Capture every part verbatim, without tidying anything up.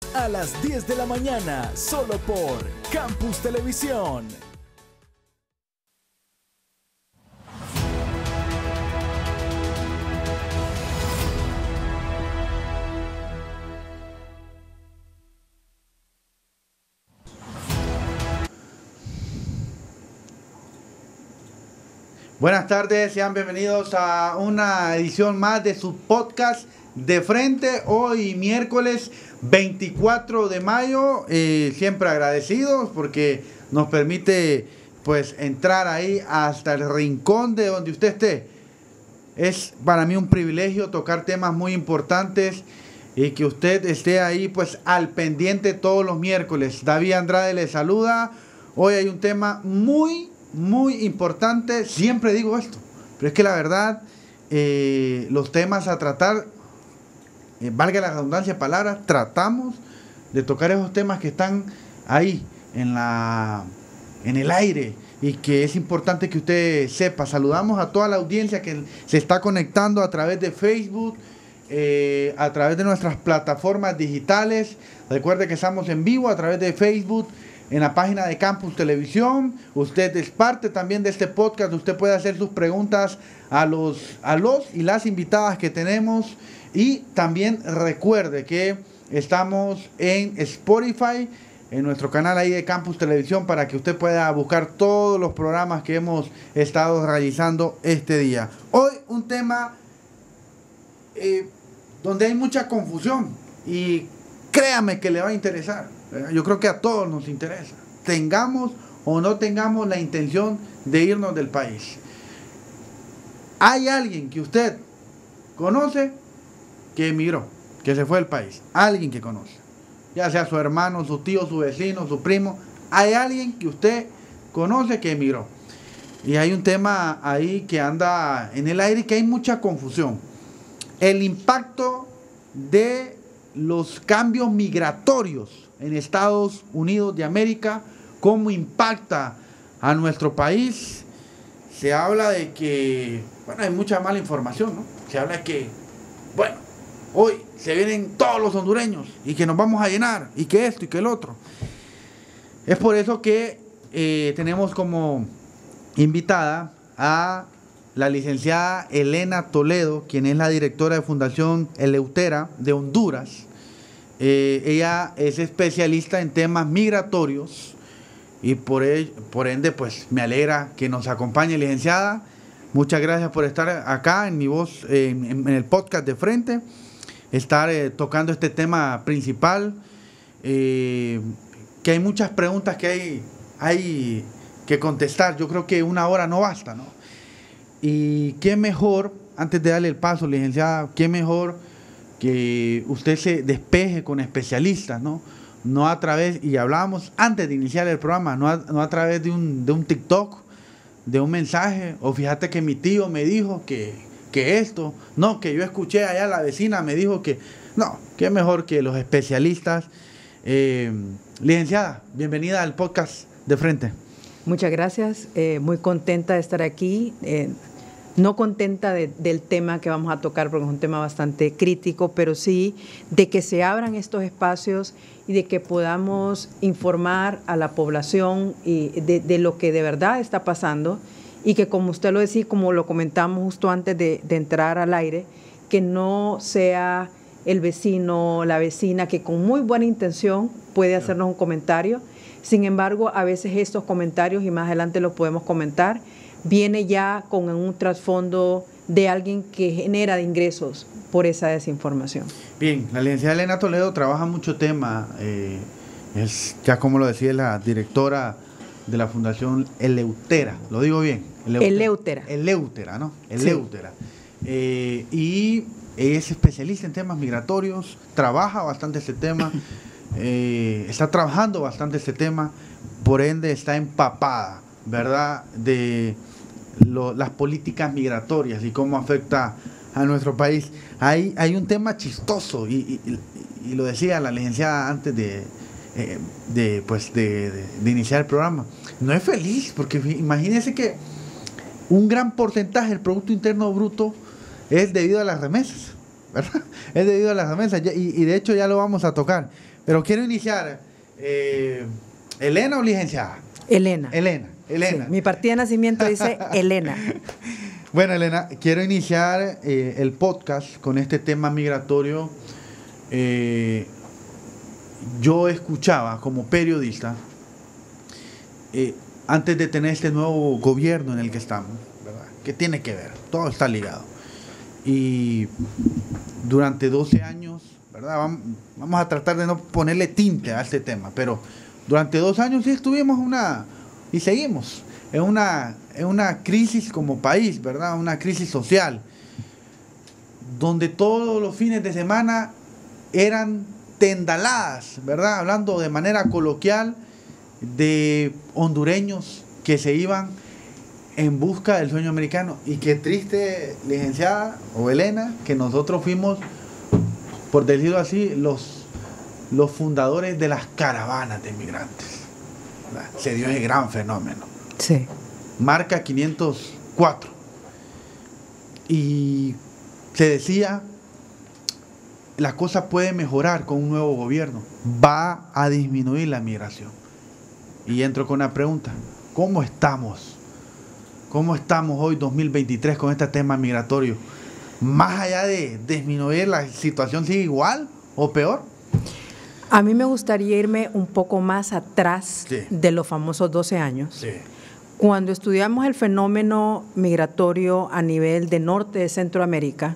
a las diez de la mañana, solo por Campus Televisión. Buenas tardes, sean bienvenidos a una edición más de su podcast De Frente. Hoy miércoles veinticuatro de mayo, eh, siempre agradecidos porque nos permite pues entrar ahí hasta el rincón de donde usted esté. Es para mí un privilegio tocar temas muy importantes y que usted esté ahí pues al pendiente todos los miércoles. David Andrade le saluda. Hoy hay un tema muy muy importante, siempre digo esto, pero es que la verdad, eh, los temas a tratar, eh, valga la redundancia de palabras, tratamos de tocar esos temas que están ahí, en, la, en el aire, y que es importante que usted sepa. Saludamos a toda la audiencia que se está conectando a través de Facebook, eh, a través de nuestras plataformas digitales. Recuerde que estamos en vivo a través de Facebook, en la página de Campus Televisión. Usted es parte también de este podcast. Usted puede hacer sus preguntas a los, a los y las invitadas que tenemos. Y también recuerde que estamos en Spotify, en nuestro canal ahí de Campus Televisión, para que usted pueda buscar todos los programas que hemos estado realizando este día. Hoy un tema eh, donde hay mucha confusión, y créame que le va a interesar. Yo creo que a todos nos interesa, tengamos o no tengamos la intención de irnos del país. ¿Hay alguien que usted conoce que emigró, que se fue del país? Alguien que conoce, ya sea su hermano, su tío, su vecino, su primo. Hay alguien que usted conoce que emigró. Y hay un tema ahí que anda en el aire, que hay mucha confusión. El impacto de los cambios migratorios en Estados Unidos de América, cómo impacta a nuestro país. Se habla de que, bueno, hay mucha mala información, ¿no? Se habla de que, bueno, hoy se vienen todos los hondureños y que nos vamos a llenar, y que esto y que el otro. Es por eso que eh, tenemos como invitada a la licenciada Elena Toledo, quien es la directora de Fundación Eleutera de Honduras. Eh, ella es especialista en temas migratorios y por, el, por ende pues me alegra que nos acompañe, licenciada. Muchas gracias por estar acá en mi voz, eh, en, en el podcast De Frente, estar eh, tocando este tema principal, eh, que hay muchas preguntas que hay, hay que contestar. Yo creo que una hora no basta, ¿no? Y qué mejor, antes de darle el paso, licenciada, qué mejor que usted se despeje con especialistas, ¿no? No a través, y hablábamos antes de iniciar el programa, no a, no a través de un, de un TikTok, de un mensaje, o fíjate que mi tío me dijo que, que esto, no, que yo escuché allá la vecina me dijo que, no, qué mejor que los especialistas. Eh, licenciada, bienvenida al podcast De Frente. Muchas gracias, eh, muy contenta de estar aquí. Eh, No contenta de, del tema que vamos a tocar, porque es un tema bastante crítico, pero sí de que se abran estos espacios y de que podamos informar a la población y de, de lo que de verdad está pasando, y que, como usted lo decía, como lo comentamos justo antes de, de entrar al aire, que no sea el vecino, la vecina, que con muy buena intención puede hacernos un comentario. Sin embargo, a veces estos comentarios, y más adelante lo podemos comentar, viene ya con un trasfondo de alguien que genera ingresos por esa desinformación. Bien, la licenciada Elena Toledo trabaja mucho tema, eh, es ya como lo decía la directora de la Fundación Eleutera, lo digo bien, Eleutera. Eleutera, ¿no? Eleutera. Sí. Eh, y ella es especialista en temas migratorios, trabaja bastante este tema, eh, está trabajando bastante este tema, por ende está empapada, ¿verdad?, de lo, las políticas migratorias y cómo afecta a nuestro país. Hay, hay un tema chistoso, y, y, y lo decía la licenciada antes de, eh, de, pues de, de, de iniciar el programa. No es feliz, porque imagínense que un gran porcentaje del Producto Interno Bruto es debido a las remesas, ¿verdad? Es debido a las remesas, y, y de hecho ya lo vamos a tocar. Pero quiero iniciar, eh, ¿Elena o licenciada? Elena. Elena, Elena. Sí, mi partida de nacimiento dice Elena. Bueno, Elena, quiero iniciar eh, el podcast con este tema migratorio. Eh, yo escuchaba como periodista, eh, antes de tener este nuevo gobierno en el que estamos, ¿verdad? ¿Qué tiene que ver? Todo está ligado. Y durante doce años, ¿verdad? Vamos a tratar de no ponerle tinte a este tema, pero durante dos años sí estuvimos una, y seguimos, en una, en una crisis como país, ¿verdad? Una crisis social, donde todos los fines de semana eran tendaladas, ¿verdad? Hablando de manera coloquial, de hondureños que se iban en busca del sueño americano. Y qué triste, licenciada o Elena, que nosotros fuimos, por decirlo así, los, los fundadores de las caravanas de inmigrantes, ¿verdad? Se dio ese gran fenómeno. Sí. Marca quinientos cuatro. Y se decía, la cosa puede mejorar con un nuevo gobierno, va a disminuir la migración. Y entro con una pregunta: ¿cómo estamos? ¿Cómo estamos hoy, dos mil veintitrés, con este tema migratorio? Más allá de disminuir, ¿la situación sigue igual o peor? A mí me gustaría irme un poco más atrás, sí, de los famosos doce años. Sí. Cuando estudiamos el fenómeno migratorio a nivel de norte de Centroamérica,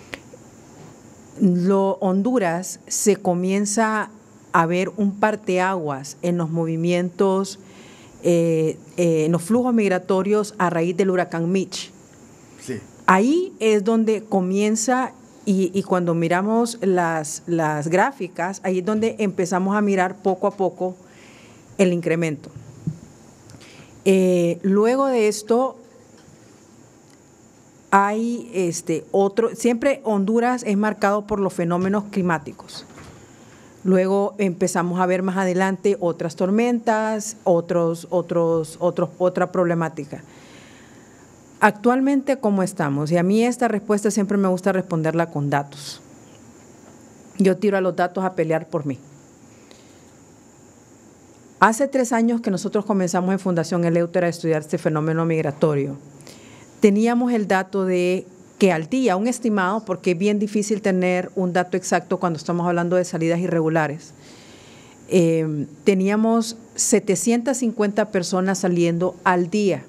lo, Honduras se comienza a ver un parteaguas en los movimientos, eh, eh, en los flujos migratorios a raíz del huracán Mitch. Sí. Ahí es donde comienza, y, y cuando miramos las, las gráficas, ahí es donde empezamos a mirar poco a poco el incremento. Eh, luego de esto, hay este otro, siempre Honduras es marcado por los fenómenos climáticos. Luego empezamos a ver más adelante otras tormentas, otros, otros, otros, otra problemática. Actualmente, ¿cómo estamos? Y a mí esta respuesta siempre me gusta responderla con datos. Yo tiro a los datos a pelear por mí. Hace tres años que nosotros comenzamos en Fundación Eleuthera a estudiar este fenómeno migratorio, teníamos el dato de que al día, un estimado, porque es bien difícil tener un dato exacto cuando estamos hablando de salidas irregulares, eh, teníamos setecientas cincuenta personas saliendo al día,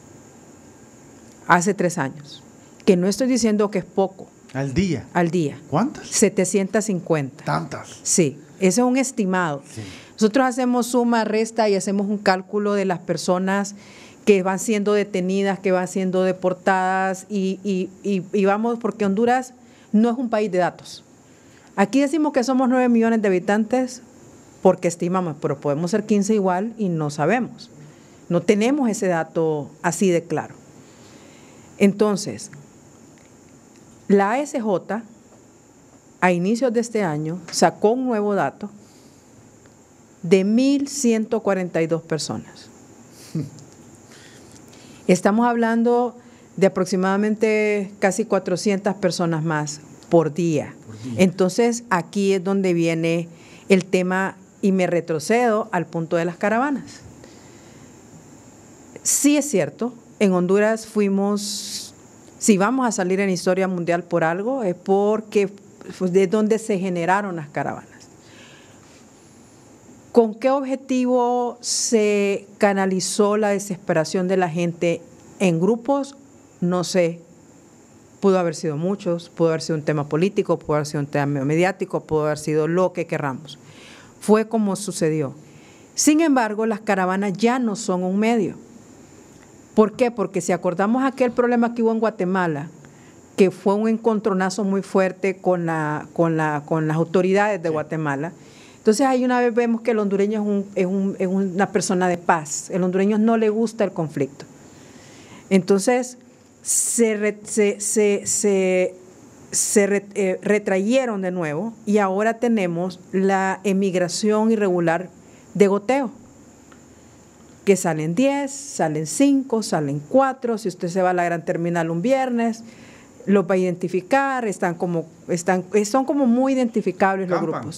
hace tres años, que no estoy diciendo que es poco. ¿Al día? Al día. ¿Cuántas? setecientas cincuenta. ¿Tantas? Sí, ese es un estimado. Sí. Nosotros hacemos suma, resta y hacemos un cálculo de las personas que van siendo detenidas, que van siendo deportadas y, y, y, y vamos, porque Honduras no es un país de datos. Aquí decimos que somos nueve millones de habitantes porque estimamos, pero podemos ser quince igual y no sabemos. No tenemos ese dato así de claro. Entonces, la A S J a inicios de este año sacó un nuevo dato de mil ciento cuarenta y dos personas. Estamos hablando de aproximadamente casi cuatrocientas personas más por día. por día. Entonces, aquí es donde viene el tema y me retrocedo al punto de las caravanas. Sí es cierto, en Honduras fuimos, si vamos a salir en historia mundial por algo, es porque es donde se generaron las caravanas. ¿Con qué objetivo se canalizó la desesperación de la gente en grupos? No sé. Pudo haber sido muchos, pudo haber sido un tema político, pudo haber sido un tema mediático, pudo haber sido lo que querramos. Fue como sucedió. Sin embargo, las caravanas ya no son un medio. ¿Por qué? Porque si acordamos aquel problema que hubo en Guatemala, que fue un encontronazo muy fuerte con, la, con, la, con las autoridades de Guatemala. Entonces ahí una vez vemos que el hondureño es, un, es, un, es una persona de paz. El hondureño no le gusta el conflicto. Entonces se, re, se, se, se, se re, eh, retrayeron de nuevo y ahora tenemos la emigración irregular de goteo, que salen diez, salen cinco, salen cuatro. Si usted se va a la gran terminal un viernes, los va a identificar, están como, están, son como muy identificables los Campan. grupos.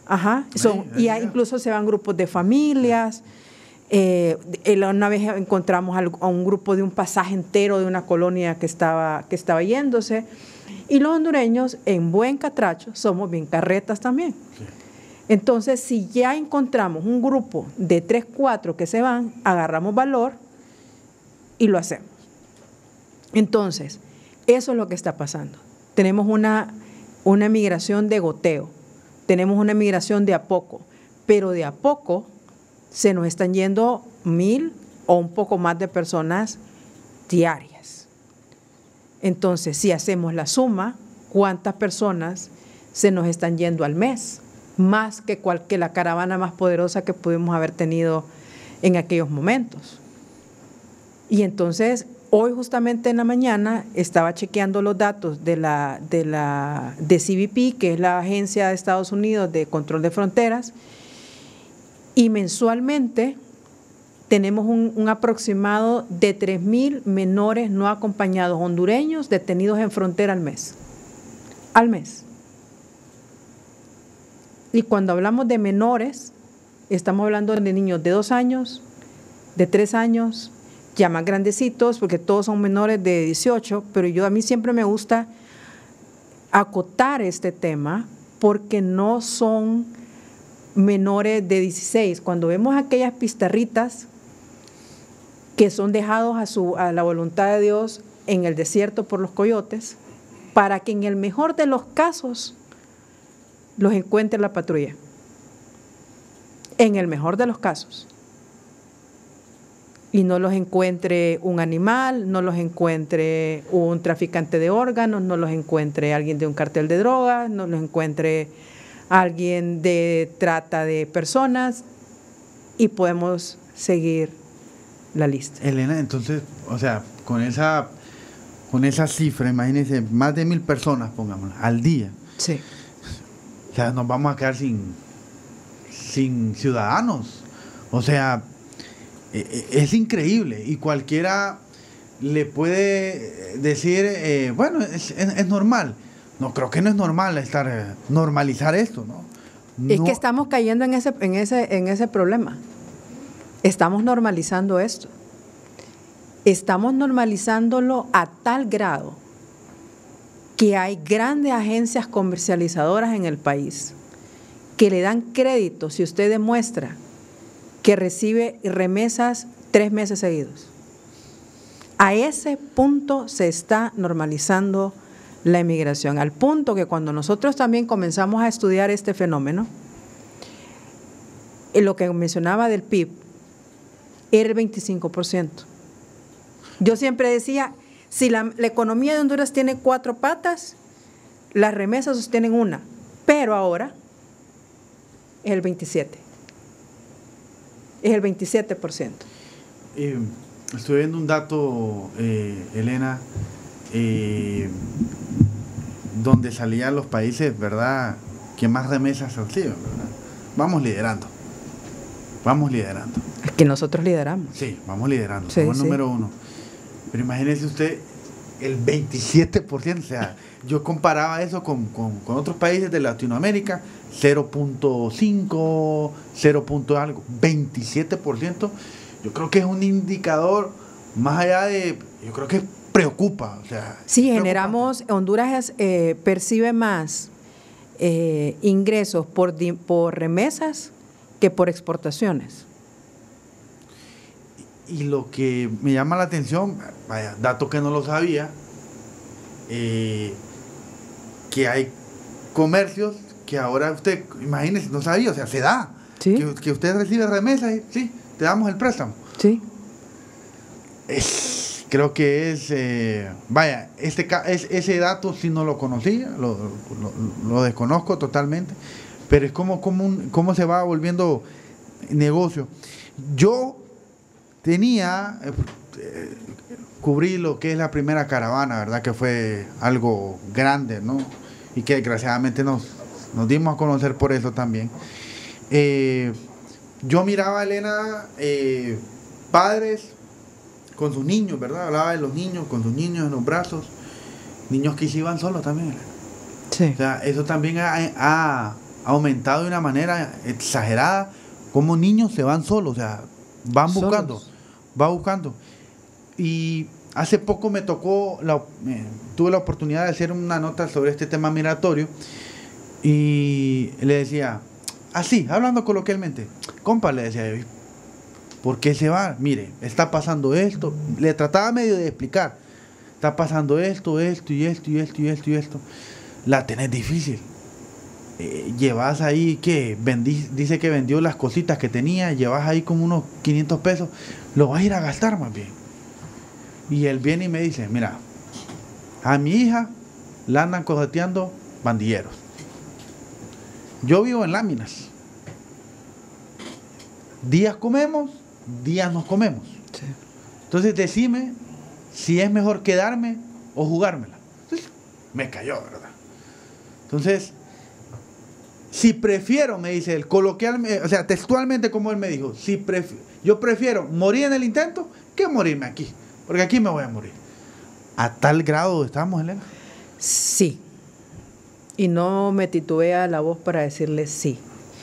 Ajá, son, y hay, incluso se van grupos de familias. Eh, una vez encontramos a un grupo de un pasaje entero de una colonia que estaba, que estaba yéndose. Y los hondureños, en buen catracho, somos bien carretas también. Sí. Entonces, si ya encontramos un grupo de tres, cuatro que se van, agarramos valor y lo hacemos. Entonces, eso es lo que está pasando. Tenemos una, una migración de goteo, tenemos una migración de a poco, pero de a poco se nos están yendo mil o un poco más de personas diarias. Entonces, si hacemos la suma, ¿cuántas personas se nos están yendo al mes? Más que, cual, que la caravana más poderosa que pudimos haber tenido en aquellos momentos. Y entonces, hoy justamente en la mañana estaba chequeando los datos de la, de la de C B P, que es la Agencia de Estados Unidos de Control de Fronteras, y mensualmente tenemos un, un aproximado de tres mil menores no acompañados hondureños detenidos en frontera al mes. Al mes. Y cuando hablamos de menores, estamos hablando de niños de dos años, de tres años, ya más grandecitos, porque todos son menores de dieciocho, pero yo a mí siempre me gusta acotar este tema porque no son menores de dieciséis. Cuando vemos aquellas pizarritas que son dejados a, su, a la voluntad de Dios en el desierto por los coyotes, para que en el mejor de los casos los encuentre la patrulla. En el mejor de los casos. Y no los encuentre un animal, no los encuentre un traficante de órganos, no los encuentre alguien de un cartel de drogas, no los encuentre alguien de trata de personas, y podemos seguir la lista. Elena, entonces, o sea, con esa, con esa cifra, imagínense, más de mil personas, pongámoslo, al día. Sí. O sea, nos vamos a quedar sin, sin ciudadanos. O sea, es increíble, y cualquiera le puede decir, eh, bueno, es, es, es normal. No, creo que no es normal estar eh, normalizar esto, ¿no? Es no. que estamos cayendo en ese, en ese, en ese problema. Estamos normalizando esto. Estamos normalizándolo a tal grado que hay grandes agencias comercializadoras en el país que le dan crédito si usted demuestra que recibe remesas tres meses seguidos. A ese punto se está normalizando la inmigración, al punto que cuando nosotros también comenzamos a estudiar este fenómeno, lo que mencionaba del P I B era el veinticinco por ciento. Yo siempre decía, si la, la economía de Honduras tiene cuatro patas, las remesas sostienen una, pero ahora es el veintisiete. Es el veintisiete por ciento. Eh, estoy viendo un dato, eh, Elena, eh, donde salían los países, ¿verdad?, que más remesas reciben, ¿verdad? Vamos liderando. Vamos liderando. Es que nosotros lideramos. Sí, vamos liderando. Sí, somos sí. número uno. Pero imagínese usted el veintisiete por ciento. O sea, yo comparaba eso con, con, con otros países de Latinoamérica, cero punto cinco, cero punto algo, veintisiete por ciento. Yo creo que es un indicador más allá de, yo creo que preocupa. O sea, sí, generamos, Honduras eh, percibe más eh, ingresos por, por remesas que por exportaciones. Y lo que me llama la atención, vaya, dato que no lo sabía, eh, que hay comercios que ahora usted, imagínese, no sabía, o sea, se da. ¿Sí? Que, que usted recibe remesas y sí, te damos el préstamo. Sí. Es, creo que es, eh, vaya, este es, ese dato sí no lo conocía, lo, lo, lo desconozco totalmente, pero es como, como, un, como se va volviendo negocio. Yo tenía, eh, cubrí lo que es la primera caravana, ¿verdad? Que fue algo grande, ¿no? Y que desgraciadamente nos, nos dimos a conocer por eso también. Eh, yo miraba, Elena, eh, padres con sus niños, ¿verdad? Hablaba de los niños, con sus niños en los brazos, niños que se iban solos también, Elena. Sí. O sea, eso también ha, ha, ha aumentado de una manera exagerada, como niños se van solos, o sea, van buscando, solos. va buscando. Y hace poco me tocó, la, eh, tuve la oportunidad de hacer una nota sobre este tema migratorio y le decía, así, hablando coloquialmente, compa, le decía yo, ¿por qué se va? Mire, está pasando esto, le trataba medio de explicar, está pasando esto, esto y esto y esto y esto y esto, la tenés difícil. Eh, llevas ahí que vendí, dice que vendió las cositas que tenía, llevas ahí como unos quinientos pesos, lo vas a ir a gastar más bien. Y él viene y me dice, mira, a mi hija la andan cojoteando bandilleros. Yo vivo en láminas. Días comemos, días nos comemos. Sí. Entonces decime si es mejor quedarme o jugármela. Entonces, me cayó, ¿verdad? Entonces, si prefiero, me dice él, coloquialmente, o sea, textualmente como él me dijo, si pref- yo prefiero morir en el intento que morirme aquí, porque aquí me voy a morir. ¿A tal grado estamos, Elena? Sí. Y no me titubea la voz para decirle sí.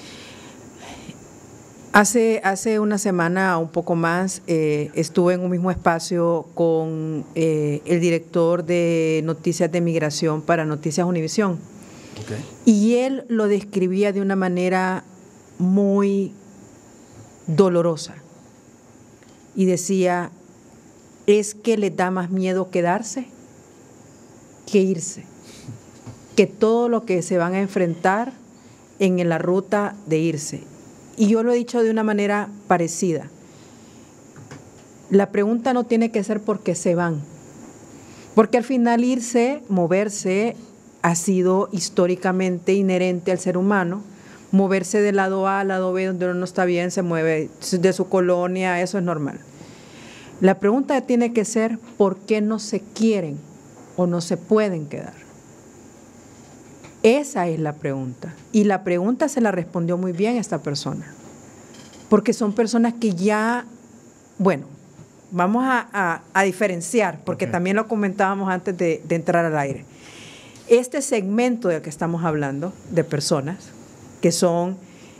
Hace, hace una semana, un poco más, eh, estuve en un mismo espacio con eh, el director de Noticias de Migración para Noticias Univisión. Okay. Y él lo describía de una manera muy dolorosa. Y decía, es que les da más miedo quedarse que irse. Que todo lo que se van a enfrentar en la ruta de irse. Y yo lo he dicho de una manera parecida. La pregunta no tiene que ser por qué se van. Porque al final irse, moverse, ha sido históricamente inherente al ser humano. Moverse del lado A al lado B, donde uno no está bien, se mueve de su colonia, eso es normal. La pregunta tiene que ser por qué no se quieren o no se pueden quedar. Esa es la pregunta. Y la pregunta se la respondió muy bien esta persona. Porque son personas que ya, bueno, vamos a, a, a diferenciar, porque okay. también lo comentábamos antes de, de entrar al aire. Este segmento del que estamos hablando, de personas, que son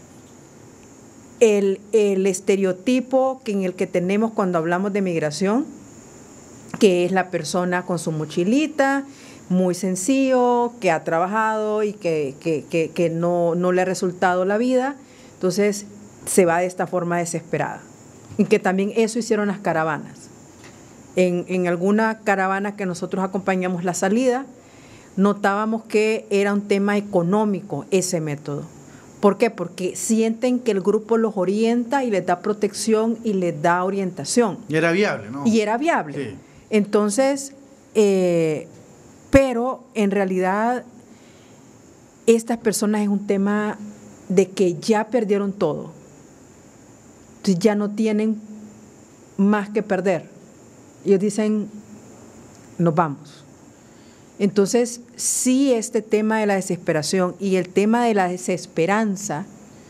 el, el estereotipo que en el que tenemos cuando hablamos de migración, que es la persona con su mochilita, muy sencillo, que ha trabajado y que, que, que, que no, no le ha resultado la vida, entonces se va de esta forma desesperada. Y que también eso hicieron las caravanas. En, en alguna caravana que nosotros acompañamos la salida, notábamos que era un tema económico ese método. ¿Por qué? Porque sienten que el grupo los orienta y les da protección y les da orientación. Y era viable, ¿no? Y era viable. Sí. Entonces, eh, pero en realidad estas personas es un tema de que ya perdieron todo. Entonces ya no tienen más que perder. Ellos dicen, nos vamos. Entonces, sí, este tema de la desesperación y el tema de la desesperanza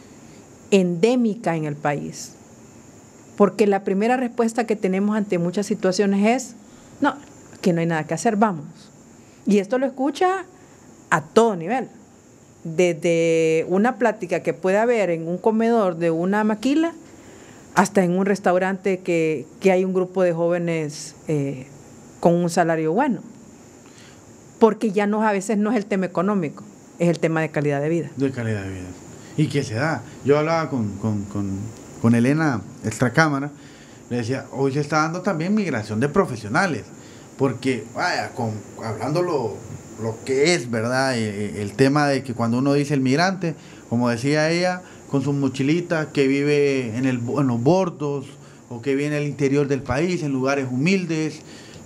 endémica en el país. Porque la primera respuesta que tenemos ante muchas situaciones es, no, que no hay nada que hacer, vamos. Y esto lo escucha a todo nivel. Desde una plática que puede haber en un comedor de una maquila hasta en un restaurante que, que hay un grupo de jóvenes eh, con un salario bueno. Porque ya no, a veces no es el tema económico, es el tema de calidad de vida. De calidad de vida. ¿Y qué se da? Yo hablaba con, con, con, con Elena, extra cámara, le decía, hoy se está dando también migración de profesionales. Porque, vaya, con, hablando lo, lo que es, ¿verdad? El, el tema de que cuando uno dice el migrante, como decía ella, con su mochilita, que vive en, el, en los bordos, o que vive en el interior del país, en lugares humildes,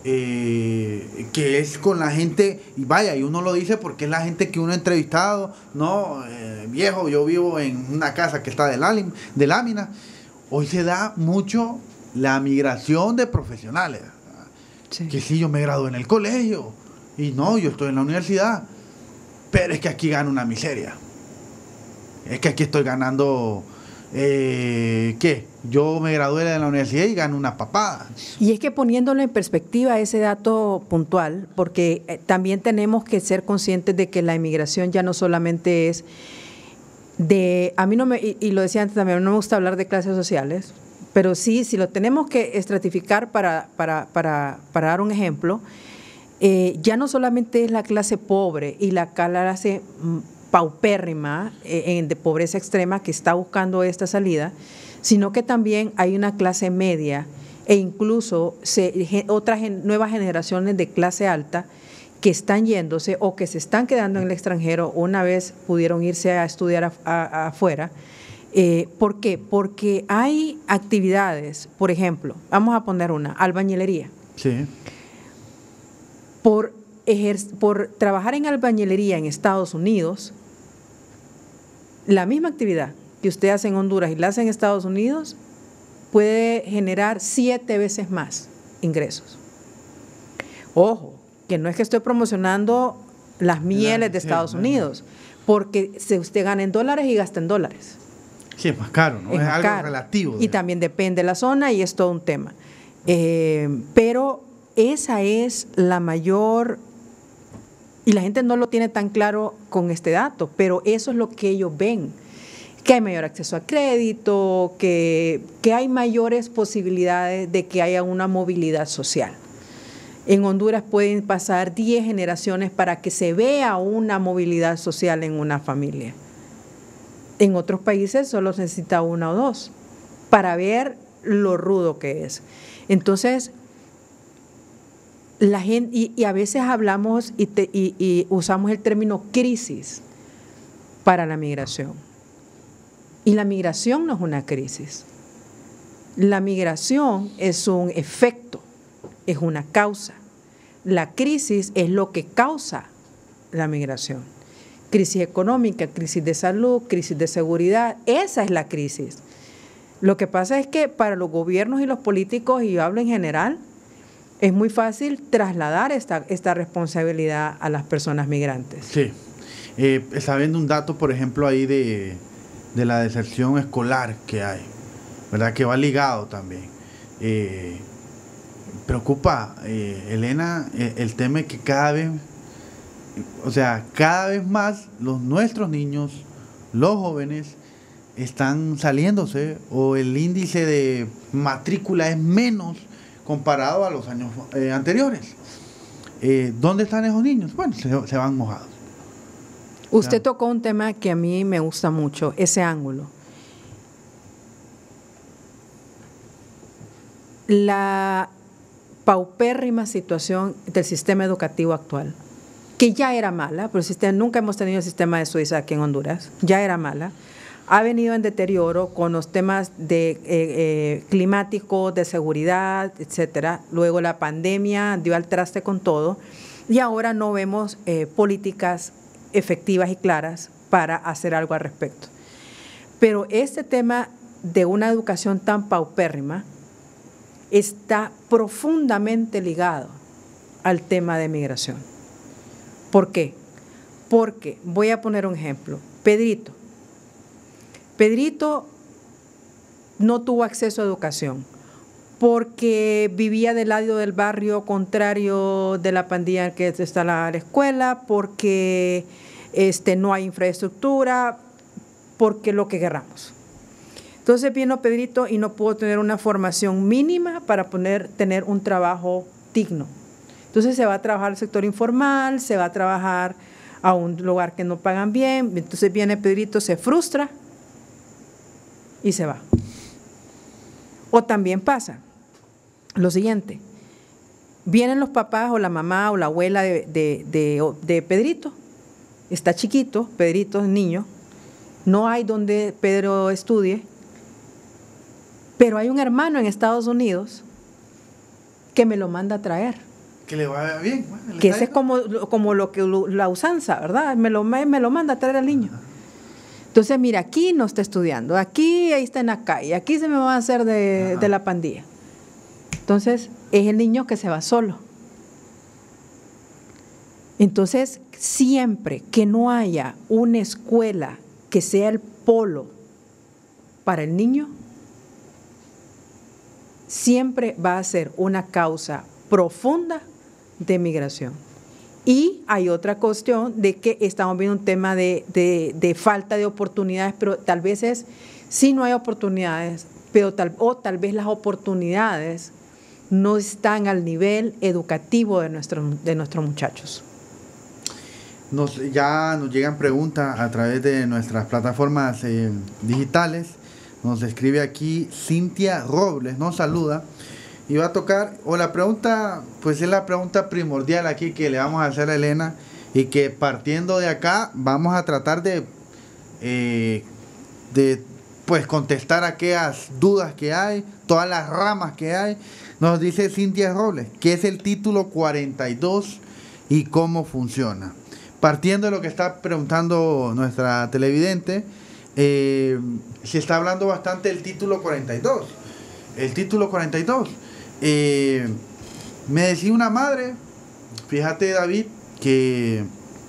eh, que es con la gente, y vaya, y uno lo dice porque es la gente que uno ha entrevistado, no, eh, viejo, yo vivo en una casa que está de, lálim, de lámina. Hoy se da mucho la migración de profesionales. Sí. Que sí, yo me gradué en el colegio y no, yo estoy en la universidad, pero es que aquí gano una miseria. Es que aquí estoy ganando, eh, ¿qué? Yo me gradué de la universidad y gano una papada. Y es que poniéndolo en perspectiva ese dato puntual, porque eh, también tenemos que ser conscientes de que la inmigración ya no solamente es de, a mí no me, y, y lo decía antes también, no me gusta hablar de clases sociales, pero sí, si lo tenemos que estratificar para, para, para, para dar un ejemplo, eh, ya no solamente es la clase pobre y la clase paupérrima eh, de pobreza extrema que está buscando esta salida, sino que también hay una clase media e incluso se, otras gen, nuevas generaciones de clase alta que están yéndose o que se están quedando en el extranjero una vez pudieron irse a estudiar a, a, afuera. Eh, ¿Por qué? Porque hay actividades, por ejemplo, vamos a poner una, albañilería. Sí. Por, por trabajar en albañilería en Estados Unidos, la misma actividad que usted hace en Honduras y la hace en Estados Unidos, puede generar siete veces más ingresos. Ojo, que no es que estoy promocionando las mieles de Estados Unidos, porque si usted gana en dólares y gasta en dólares. Sí, es más caro, ¿no? Es, es algo caro. relativo. Y también depende de la zona y es todo un tema. Eh, pero esa es la mayor, y la gente no lo tiene tan claro con este dato, pero eso es lo que ellos ven, que hay mayor acceso a crédito, que, que hay mayores posibilidades de que haya una movilidad social. En Honduras pueden pasar diez generaciones para que se vea una movilidad social en una familia. En otros países solo se necesita una o dos para ver lo rudo que es. Entonces, la gente, y, y a veces hablamos y, te, y, y usamos el término crisis para la migración. Y la migración no es una crisis. La migración es un efecto, es una causa. La crisis es lo que causa la migración. Crisis económica, crisis de salud, crisis de seguridad, esa es la crisis. Lo que pasa es que para los gobiernos y los políticos, y yo hablo en general, es muy fácil trasladar esta, esta responsabilidad a las personas migrantes. Sí. Eh, está viendo un dato, por ejemplo, ahí de, de la deserción escolar que hay, ¿verdad? Que va ligado también. Eh, preocupa, eh, Elena, el, el tema es que cada vez, o sea, cada vez más los nuestros niños, los jóvenes, están saliéndose, o el índice de matrícula es menos comparado a los años eh, anteriores. Eh, ¿Dónde están esos niños? Bueno, se, se van mojados. Usted tocó un tema que a mí me gusta mucho, ese ángulo. La paupérrima situación del sistema educativo actual, que ya era mala, pero el sistema, nunca hemos tenido el sistema de Suiza aquí en Honduras, ya era mala, ha venido en deterioro con los temas de, eh, eh, climáticos, de seguridad, etcétera. Luego la pandemia dio al traste con todo y ahora no vemos eh, políticas efectivas y claras para hacer algo al respecto. Pero este tema de una educación tan paupérrima está profundamente ligado al tema de migración. ¿Por qué? Porque, voy a poner un ejemplo, Pedrito. Pedrito no tuvo acceso a educación porque vivía del lado del barrio contrario de la pandilla que está la, la escuela, porque este, no hay infraestructura, porque lo que queramos. Entonces vino Pedrito y no pudo tener una formación mínima para poder tener un trabajo digno. Entonces se va a trabajar al sector informal, se va a trabajar a un lugar que no pagan bien, entonces viene Pedrito, se frustra y se va. O también pasa lo siguiente, vienen los papás o la mamá o la abuela de, de, de, de Pedrito, está chiquito, Pedrito es niño, no hay donde Pedro estudie, pero hay un hermano en Estados Unidos que me lo manda a traer. Que le vaya bien. Bueno, que ese es como, como lo que la usanza, ¿verdad? Me lo, me, me lo manda a traer al niño. Entonces, mira, aquí no está estudiando, aquí ahí está en la calle, aquí se me va a hacer de, de la pandilla. Entonces, es el niño que se va solo. Entonces, siempre que no haya una escuela que sea el polo para el niño, siempre va a ser una causa profunda de migración. Y hay otra cuestión de que estamos viendo un tema de, de, de falta de oportunidades, pero tal vez es, sí no hay oportunidades, pero tal, o tal vez las oportunidades no están al nivel educativo de, nuestro, de nuestros muchachos. Nos, ya nos llegan preguntas a través de nuestras plataformas eh, digitales. Nos escribe aquí Cintia Robles, nos saluda y va a tocar, o la pregunta, pues es la pregunta primordial aquí que le vamos a hacer a Elena, y que partiendo de acá vamos a tratar de, eh, de pues contestar aquellas dudas que hay, todas las ramas que hay. Nos dice Cintia Robles, ¿qué es el título cuarenta y dos y cómo funciona? Partiendo de lo que está preguntando nuestra televidente, eh, se está hablando bastante del título cuarenta y dos. El título cuarenta y dos. Eh, me decía una madre, fíjate David, que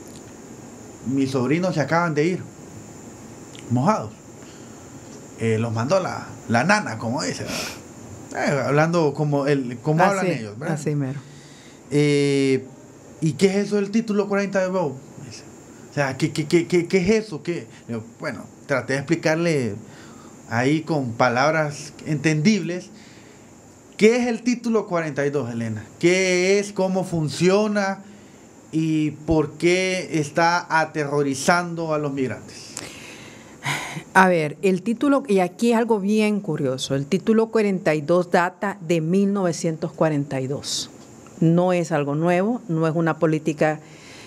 mis sobrinos se acaban de ir, mojados. Eh, los mandó la, la nana, como dice, eh, hablando como, el, como así, hablan ellos, ¿verdad? Así mero. Eh, ¿Y qué es eso del título cuarenta y dos? O sea, ¿qué, qué, qué, qué, qué es eso? ¿Qué? Bueno, traté de explicarle ahí con palabras entendibles. ¿Qué es el título cuarenta y dos, Elena? ¿Qué es? ¿Cómo funciona? ¿Y por qué está aterrorizando a los migrantes? A ver, el título, y aquí es algo bien curioso, el título cuarenta y dos data de mil novecientos cuarenta y dos. No es algo nuevo, no es una política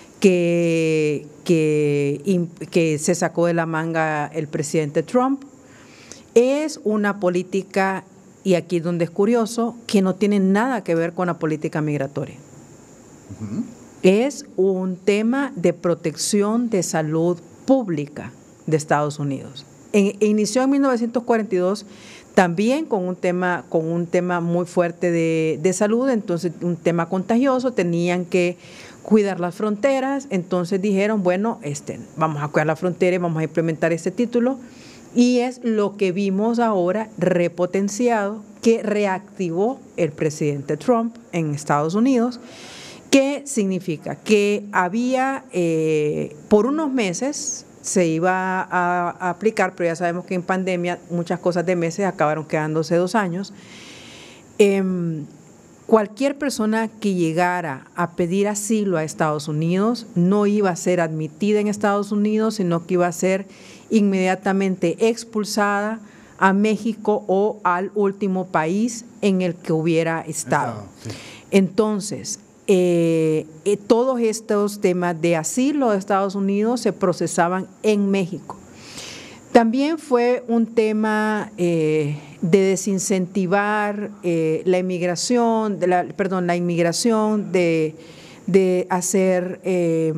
que, que, que se sacó de la manga el presidente Trump. Es una política, y aquí es donde es curioso, que no tiene nada que ver con la política migratoria. Uh-huh. Es un tema de protección de salud pública de Estados Unidos. En, inició en mil novecientos cuarenta y dos también con un tema, con un tema muy fuerte de, de salud, entonces un tema contagioso, tenían que cuidar las fronteras, entonces dijeron, bueno, este, vamos a cuidar la frontera y vamos a implementar este título. Y es lo que vimos ahora repotenciado, que reactivó el presidente Trump en Estados Unidos. ¿Qué significa? Que había, eh, por unos meses se iba a, a aplicar, pero ya sabemos que en pandemia muchas cosas de meses acabaron quedándose dos años. Eh, cualquier persona que llegara a pedir asilo a Estados Unidos no iba a ser admitida en Estados Unidos, sino que iba a ser inmediatamente expulsada a México o al último país en el que hubiera estado. Sí. Entonces, eh, eh, todos estos temas de asilo de Estados Unidos se procesaban en México. También fue un tema eh, de desincentivar eh, la inmigración, de la, perdón, la inmigración, de, de hacer... Eh,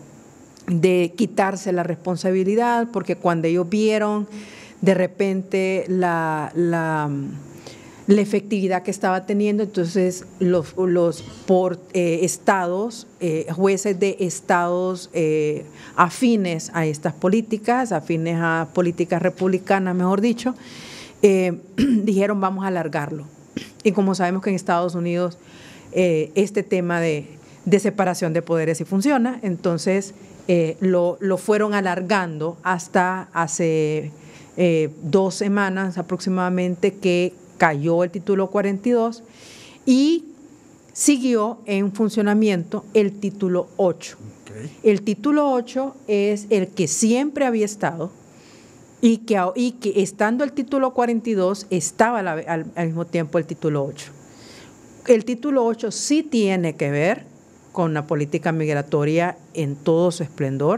de quitarse la responsabilidad, porque cuando ellos vieron de repente la, la, la efectividad que estaba teniendo, entonces los, los por eh, estados, eh, jueces de estados eh, afines a estas políticas, afines a políticas republicanas, mejor dicho, eh, dijeron vamos a alargarlo. Y como sabemos que en Estados Unidos eh, este tema de, de separación de poderes sí funciona, entonces Eh, lo, lo fueron alargando hasta hace eh, dos semanas aproximadamente que cayó el título cuarenta y dos y siguió en funcionamiento el título ocho. Okay. El título ocho es el que siempre había estado y que, y que estando el título cuarenta y dos estaba la, al, al mismo tiempo el título ocho. El título ocho sí tiene que ver con la política migratoria en todo su esplendor.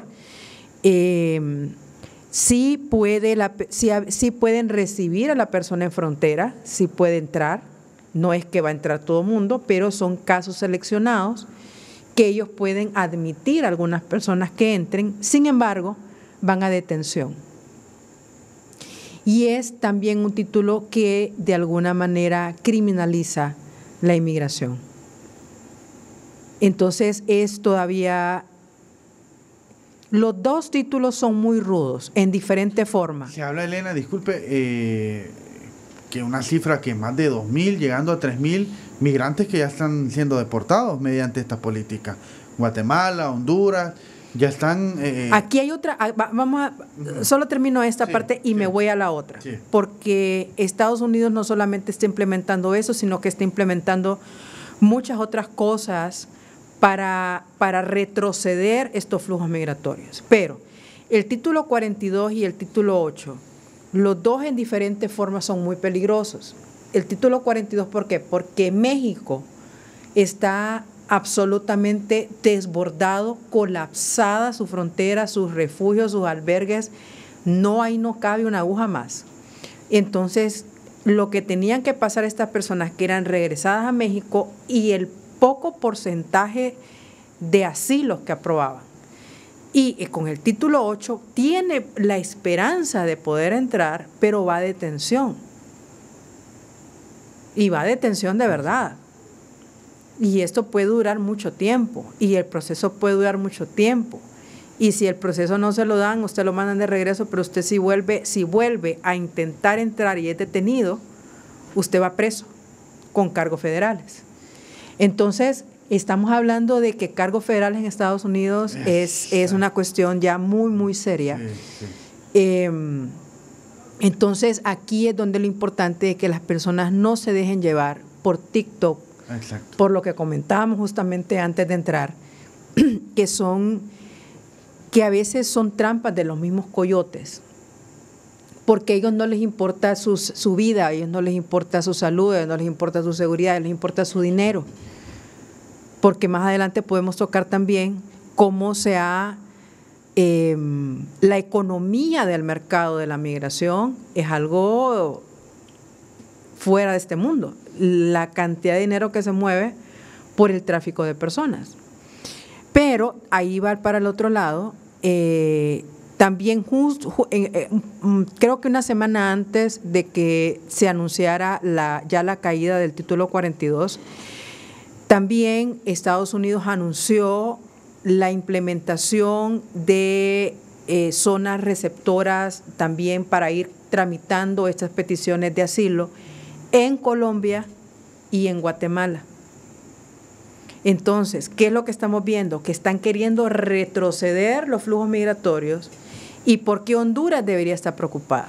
Eh, sí, puede la, sí, sí pueden recibir a la persona en frontera, sí puede entrar, no es que va a entrar todo el mundo, pero son casos seleccionados que ellos pueden admitir a algunas personas que entren, sin embargo, van a detención. Y es también un título que de alguna manera criminaliza la inmigración. Entonces es todavía, los dos títulos son muy rudos, en diferente forma. Se habla, Elena, disculpe, eh, que una cifra que más de dos mil, llegando a tres mil migrantes que ya están siendo deportados mediante esta política. Guatemala, Honduras, ya están... Eh, Aquí hay otra, vamos a, uh-huh. solo termino esta sí, parte y sí. me voy a la otra, sí. porque Estados Unidos no solamente está implementando eso, sino que está implementando muchas otras cosas para, para retroceder estos flujos migratorios. Pero el título cuarenta y dos y el título ocho, los dos en diferentes formas son muy peligrosos. El título cuarenta y dos, ¿por qué? Porque México está absolutamente desbordado, colapsada su frontera, sus refugios, sus albergues, no, ahí no cabe una aguja más. Entonces, lo que tenían que pasar estas personas que eran regresadas a México y el poco porcentaje de asilos que aprobaban. Y con el título ocho tiene la esperanza de poder entrar, pero va a detención. Y va a detención de verdad. Y esto puede durar mucho tiempo, y el proceso puede durar mucho tiempo. Y si el proceso no se lo dan, usted lo mandan de regreso, pero usted si vuelve, si vuelve a intentar entrar y es detenido, usted va preso con cargos federales. Entonces, estamos hablando de que cargos federales en Estados Unidos es, es una cuestión ya muy, muy seria. Sí, sí. Eh, entonces, aquí es donde lo importante es que las personas no se dejen llevar por TikTok, exacto, por lo que comentábamos justamente antes de entrar, que son, que a veces son trampas de los mismos coyotes, porque a ellos no les importa sus, su vida, a ellos no les importa su salud, a ellos no les importa su seguridad, a ellos les importa su dinero, porque más adelante podemos tocar también cómo se ha, eh, la economía del mercado de la migración es algo fuera de este mundo, la cantidad de dinero que se mueve por el tráfico de personas. Pero ahí va para el otro lado, eh, también justo, eh, eh, creo que una semana antes de que se anunciara la, ya la caída del título cuarenta y dos, también Estados Unidos anunció la implementación de eh, zonas receptoras también para ir tramitando estas peticiones de asilo en Colombia y en Guatemala. Entonces, ¿qué es lo que estamos viendo? Que están queriendo retroceder los flujos migratorios. ¿Y por qué Honduras debería estar preocupada?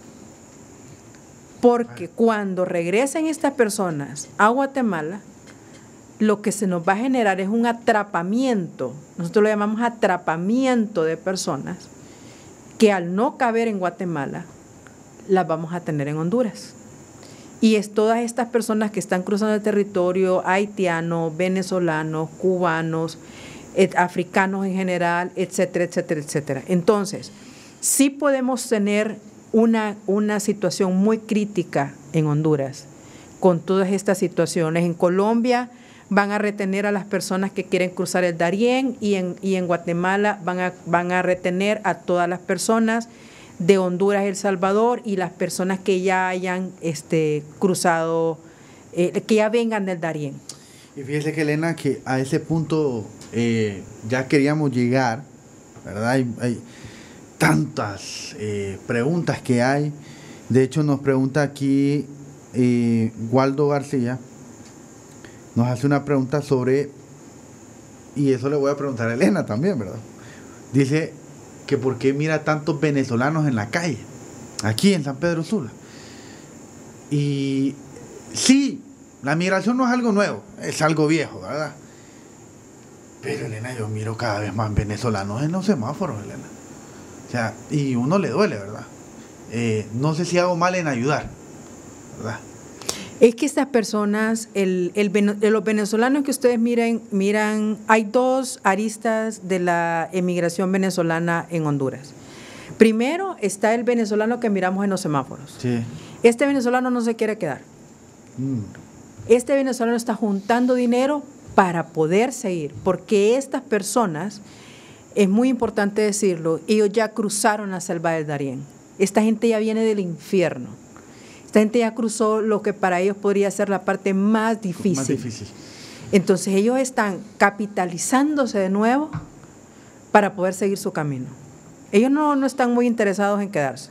Porque cuando regresen estas personas a Guatemala, lo que se nos va a generar es un atrapamiento, nosotros lo llamamos atrapamiento de personas, que al no caber en Guatemala, las vamos a tener en Honduras. Y es todas estas personas que están cruzando el territorio, haitianos, venezolanos, cubanos, et, africanos en general, etcétera, etcétera, etcétera. Entonces, sí podemos tener una, una situación muy crítica en Honduras con todas estas situaciones. En Colombia van a retener a las personas que quieren cruzar el Darién y en, y en Guatemala van a, van a retener a todas las personas de Honduras, El Salvador y las personas que ya hayan este, cruzado, eh, que ya vengan del Darién. Y fíjese que Elena, que a ese punto eh, ya queríamos llegar, ¿verdad? Hay, hay tantas eh, preguntas que hay. De hecho, nos pregunta aquí eh, Waldo García, nos hace una pregunta sobre, y eso le voy a preguntar a Elena también, ¿verdad? Dice que por qué mira tantos venezolanos en la calle, aquí en San Pedro Sula. Y sí, la migración no es algo nuevo, es algo viejo, ¿verdad? Pero Elena, yo miro cada vez más venezolanos en los semáforos, Elena. O sea, y uno le duele, ¿verdad? Eh, no sé si hago mal en ayudar, ¿verdad? Es que estas personas, el, el, los venezolanos que ustedes miren, miran, hay dos aristas de la emigración venezolana en Honduras. Primero está el venezolano que miramos en los semáforos. Sí. Este venezolano no se quiere quedar. Mm. Este venezolano está juntando dinero para poder seguir, porque estas personas, es muy importante decirlo, ellos ya cruzaron la selva del Darién. Esta gente ya viene del infierno. Esta gente ya cruzó lo que para ellos podría ser la parte más difícil. Más difícil. Entonces ellos están capitalizándose de nuevo para poder seguir su camino. Ellos no, no están muy interesados en quedarse.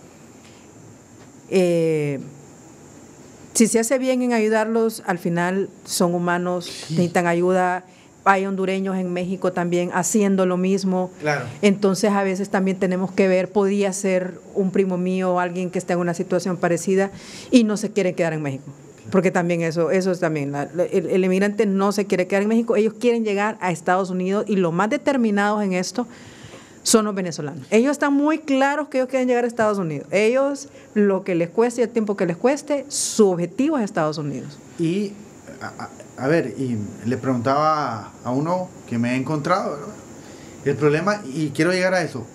Eh, si se hace bien en ayudarlos, al final son humanos, sí, necesitan ayuda, hay hondureños en México también haciendo lo mismo. Claro. Entonces a veces también tenemos que ver, podía ser un primo mío o alguien que esté en una situación parecida y no se quiere quedar en México. Porque también eso, eso es también, la, el, el inmigrante no se quiere quedar en México, ellos quieren llegar a Estados Unidos y los más determinados en esto son los venezolanos. Ellos están muy claros que ellos quieren llegar a Estados Unidos. Ellos, lo que les cueste y el tiempo que les cueste, su objetivo es Estados Unidos. Y, a, a ver, y le preguntaba a uno que me he encontrado, ¿verdad? El problema, y quiero llegar a eso.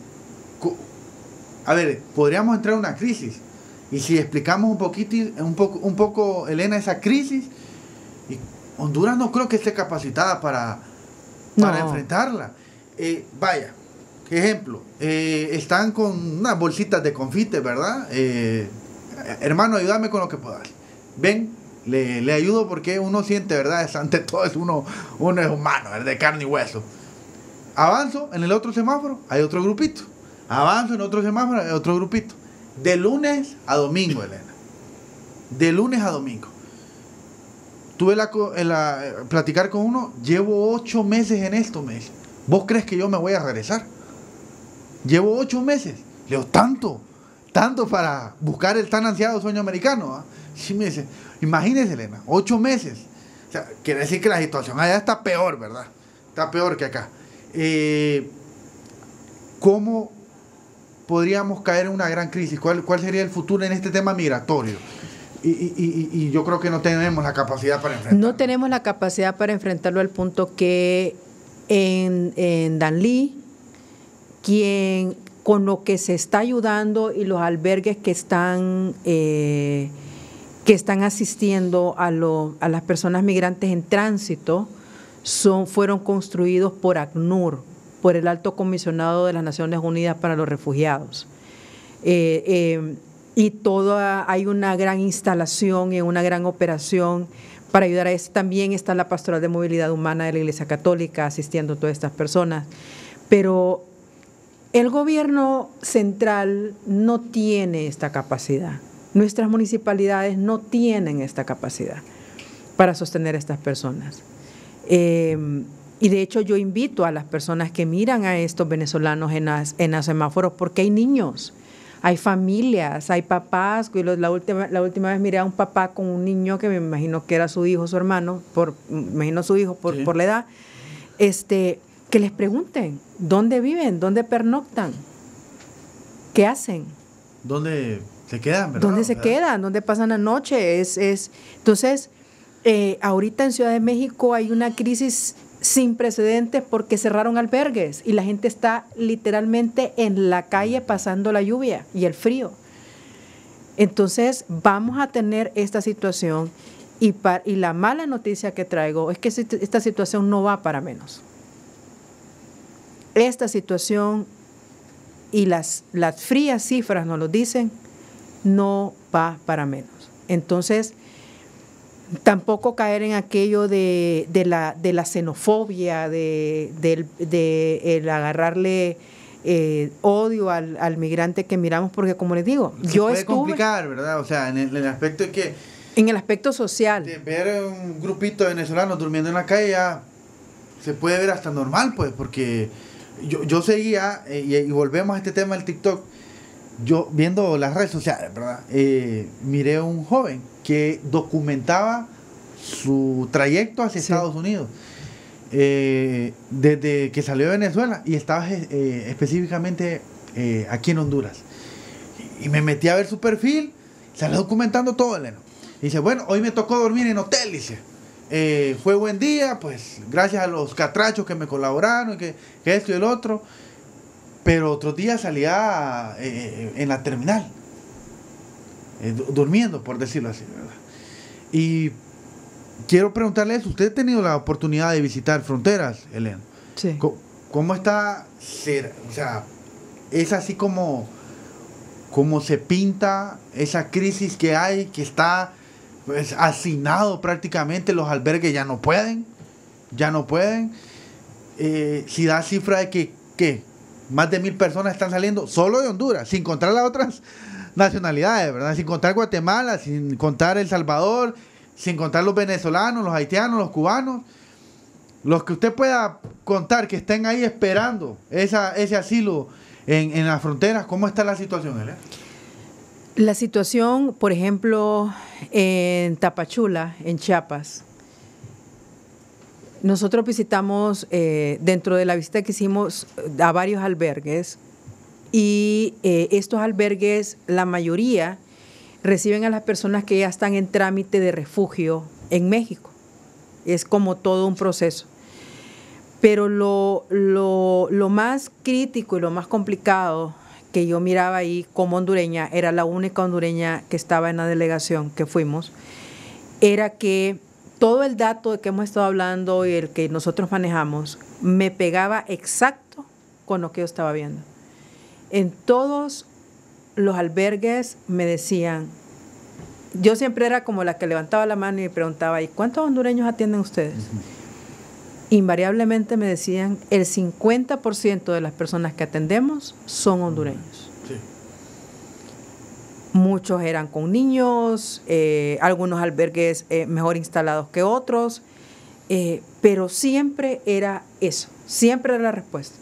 A ver, podríamos entrar en una crisis. Y si explicamos un poquito, un poco, un poco, Elena, esa crisis, y Honduras no creo que esté capacitada para, para no. enfrentarla. Eh, vaya, ejemplo, eh, están con unas bolsitas de confite, ¿verdad? Eh, hermano, ayúdame con lo que puedas. Ven, le, le ayudo porque uno siente, ¿verdad? Es, ante todo es uno, uno es humano, es de carne y hueso. Avanzo en el otro semáforo, hay otro grupito. Avanzo en otro semáforo, hay otro grupito. De lunes a domingo, Elena. De lunes a domingo. Tuve la, la platicar con uno, llevo ocho meses en esto, me dice. ¿Vos crees que yo me voy a regresar? Llevo ocho meses. Le digo, tanto, tanto para buscar el tan ansiado sueño americano. ¿eh? Sí, me dice, imagínese, Elena, ocho meses. O sea, quiere decir que la situación allá está peor, ¿verdad? Está peor que acá. Eh, ¿Cómo podríamos caer en una gran crisis? ¿Cuál, cuál sería el futuro en este tema migratorio? Y, y, y, y yo creo que no tenemos la capacidad para enfrentarlo. No tenemos la capacidad para enfrentarlo al punto que en, en Danlí, quien con lo que se está ayudando y los albergues que están eh, que están asistiendo a, lo, a las personas migrantes en tránsito son, fueron construidos por ACNUR, por el Alto Comisionado de las Naciones Unidas para los Refugiados. Eh, eh, y toda, hay una gran instalación y una gran operación para ayudar a esto. También está la Pastoral de Movilidad Humana de la Iglesia Católica asistiendo a todas estas personas. Pero el gobierno central no tiene esta capacidad. Nuestras municipalidades no tienen esta capacidad para sostener a estas personas. Eh, Y de hecho yo invito a las personas que miran a estos venezolanos en, las, en los semáforos porque hay niños, hay familias, hay papás. La última, la última vez miré a un papá con un niño que me imagino que era su hijo, su hermano, por, me imagino su hijo por, sí. por la edad, este, que les pregunten dónde viven, dónde pernoctan, qué hacen. ¿Dónde se quedan? ¿verdad? ¿Dónde se ¿verdad? quedan? ¿Dónde pasan la noche? Es, es, entonces, eh, ahorita en Ciudad de México hay una crisis sin precedentes porque cerraron albergues y la gente está literalmente en la calle pasando la lluvia y el frío. Entonces vamos a tener esta situación y, par, y la mala noticia que traigo es que esta situación no va para menos. Esta situación y las, las frías cifras nos lo dicen, no va para menos. Entonces, tampoco caer en aquello de, de, la, de la xenofobia, de, de, de el agarrarle eh, odio al, al migrante que miramos, porque como les digo, se yo puede estuve... complicar, ¿verdad? O sea, en el, en el aspecto de que... En el aspecto social. De ver un grupito de venezolanos durmiendo en la calle ya se puede ver hasta normal, pues, porque yo, yo seguía, eh, y, y volvemos a este tema del TikTok, yo viendo las redes sociales, ¿verdad? Eh, miré a un joven que documentaba su trayecto hacia sí. Estados Unidos eh, desde que salió de Venezuela y estaba eh, específicamente eh, aquí en Honduras y me metí a ver su perfil, sale documentando todo, Elena. Y dice, bueno, hoy me tocó dormir en hotel, dice, eh, fue buen día, pues gracias a los catrachos que me colaboraron, que, que esto y el otro, pero otros días salía eh, en la terminal Eh, durmiendo, por decirlo así, ¿verdad? Y quiero preguntarles, ¿usted ha tenido la oportunidad de visitar fronteras, Elena? Sí. ¿Cómo, cómo está? O sea, es así como, como se pinta esa crisis que hay, que está pues, hacinado prácticamente, los albergues ya no pueden, ya no pueden. Eh, si da cifra de que, que más de mil personas están saliendo solo de Honduras, sin contar las otras nacionalidades, ¿verdad? Sin contar Guatemala, sin contar El Salvador, sin contar los venezolanos, los haitianos, los cubanos. los que usted pueda contar que estén ahí esperando esa, ese asilo en, en las fronteras, ¿cómo está la situación, Elena? La situación, por ejemplo, en Tapachula, en Chiapas, nosotros visitamos, eh, dentro de la visita que hicimos, a varios albergues, y eh, estos albergues, la mayoría, reciben a las personas que ya están en trámite de refugio en México. Es como todo un proceso. Pero lo, lo, lo más crítico y lo más complicado que yo miraba ahí como hondureña, era la única hondureña que estaba en la delegación que fuimos, era que todo el dato de que hemos estado hablando y el que nosotros manejamos me pegaba exacto con lo que yo estaba viendo. En todos los albergues me decían, yo siempre era como la que levantaba la mano y me preguntaba, ¿y cuántos hondureños atienden ustedes? Uh-huh. Invariablemente me decían, el cincuenta por ciento de las personas que atendemos son hondureños. Sí. Muchos eran con niños, eh, algunos albergues eh, mejor instalados que otros, eh, pero siempre era eso, siempre era la respuesta.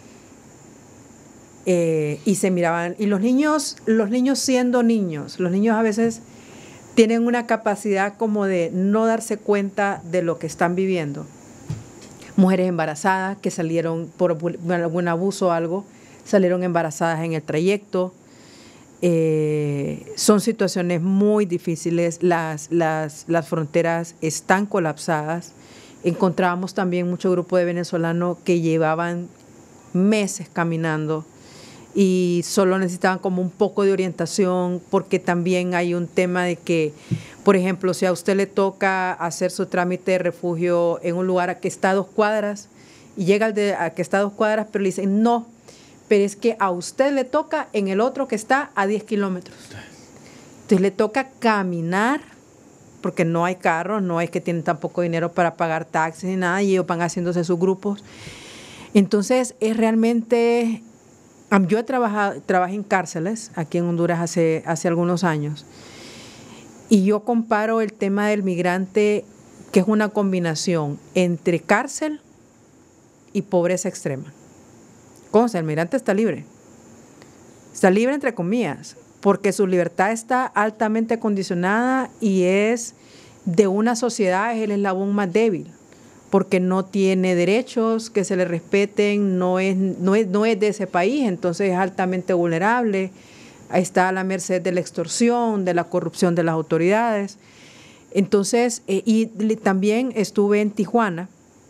Eh, y se miraban, y los niños, los niños siendo niños, los niños a veces tienen una capacidad como de no darse cuenta de lo que están viviendo. Mujeres embarazadas que salieron por algún abuso o algo, salieron embarazadas en el trayecto. Eh, son situaciones muy difíciles, las, las, las fronteras están colapsadas. Encontrábamos también mucho grupo de venezolanos que llevaban meses caminando y solo necesitaban como un poco de orientación, porque también hay un tema de que, por ejemplo, si a usted le toca hacer su trámite de refugio en un lugar que está a dos cuadras y llega al de a que está a dos cuadras, pero le dicen no, pero es que a usted le toca en el otro que está a diez kilómetros. Entonces le toca caminar, porque no hay carros, no es que tienen tampoco dinero para pagar taxis ni nada, y ellos van haciéndose sus grupos. Entonces es realmente... Yo he trabajado, trabajé en cárceles aquí en Honduras hace, hace algunos años, y yo comparo el tema del migrante, que es una combinación entre cárcel y pobreza extrema. ¿Cómo? O sea, el migrante está libre. Está libre entre comillas, porque su libertad está altamente condicionada y es de una sociedad, es el eslabón más débil, porque no tiene derechos que se le respeten, no es, no es, no es de ese país, entonces es altamente vulnerable, está a la merced de la extorsión, de la corrupción de las autoridades. Entonces, eh, y también estuve en Tijuana,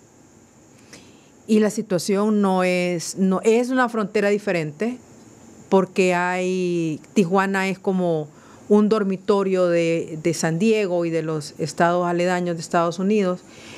y la situación no es, no es una frontera diferente, porque hay, Tijuana es como un dormitorio de, de San Diego y de los estados aledaños de Estados Unidos,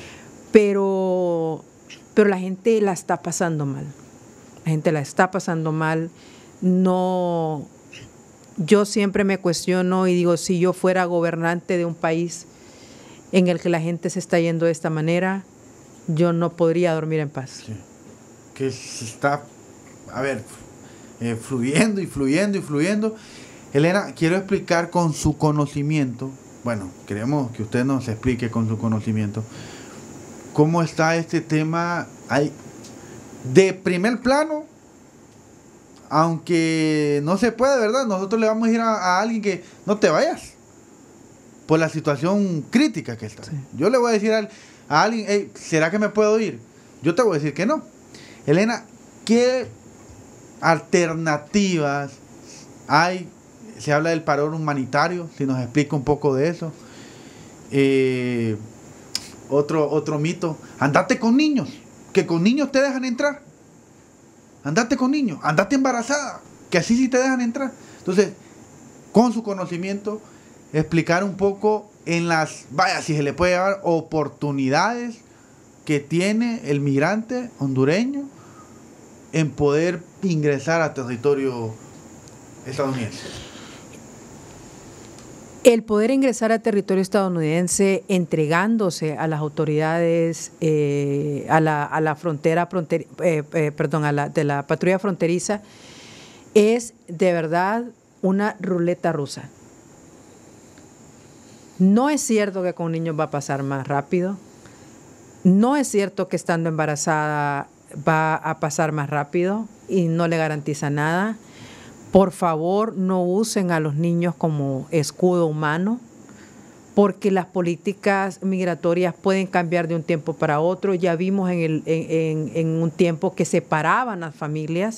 Pero, pero la gente la está pasando mal. La gente la está pasando mal. No, yo siempre me cuestiono y digo, si yo fuera gobernante de un país en el que la gente se está yendo de esta manera, yo no podría dormir en paz. Sí. Que se está, a ver, eh, fluyendo y fluyendo y fluyendo. Elena, quiero explicar con su conocimiento, bueno, queremos que usted nos explique con su conocimiento, ¿cómo está este tema? Hay de primer plano, aunque no se puede, ¿verdad? Nosotros le vamos a ir a, a alguien que no te vayas por la situación crítica que está. Sí. Yo le voy a decir a, a alguien, hey, ¿será que me puedo ir? Yo te voy a decir que no. Elena, ¿qué alternativas hay? Se habla del paro humanitario, si nos explica un poco de eso. Eh... Otro, otro mito, andate con niños, que con niños te dejan entrar. Andate con niños, andate embarazada, que así sí te dejan entrar. Entonces, con su conocimiento, explicar un poco en las, vaya, si se le puede dar oportunidades que tiene el migrante hondureño en poder ingresar a territorio estadounidense. El poder ingresar a territorio estadounidense entregándose a las autoridades, eh, a, la, a la frontera, fronter, eh, eh, perdón, a la, de la patrulla fronteriza, es de verdad una ruleta rusa. No es cierto que con niños va a pasar más rápido. no es cierto que estando embarazada va a pasar más rápido y no le garantiza nada. Por favor, no usen a los niños como escudo humano, porque las políticas migratorias pueden cambiar de un tiempo para otro. Ya vimos en, el, en, en, en un tiempo que separaban las familias.